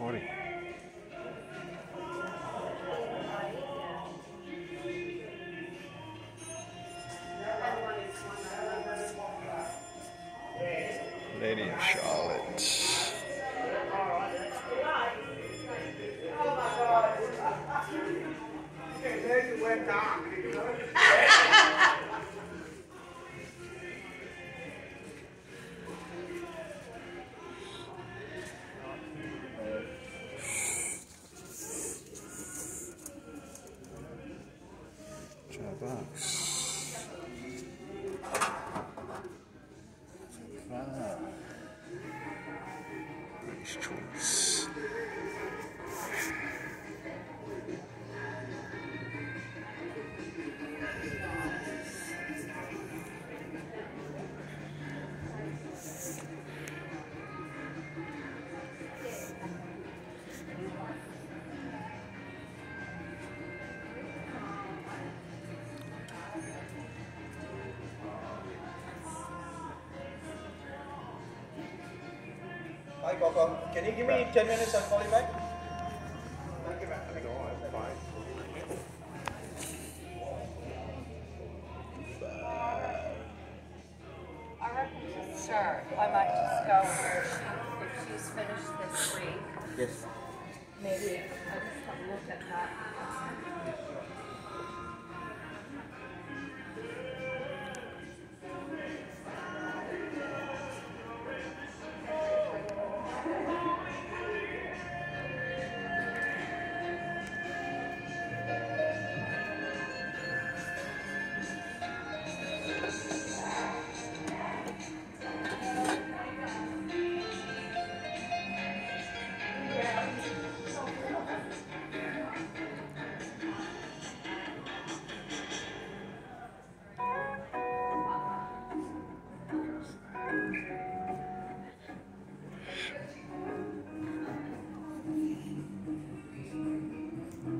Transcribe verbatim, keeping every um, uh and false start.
recording. Lady of Charlotte. Bucks. Ah. Nice choice. Hi Coco, can you give me ten minutes? I'll call you back. I reckon to start, I might just go where she, if she's finished this week. Yes. Maybe I just have a look at that.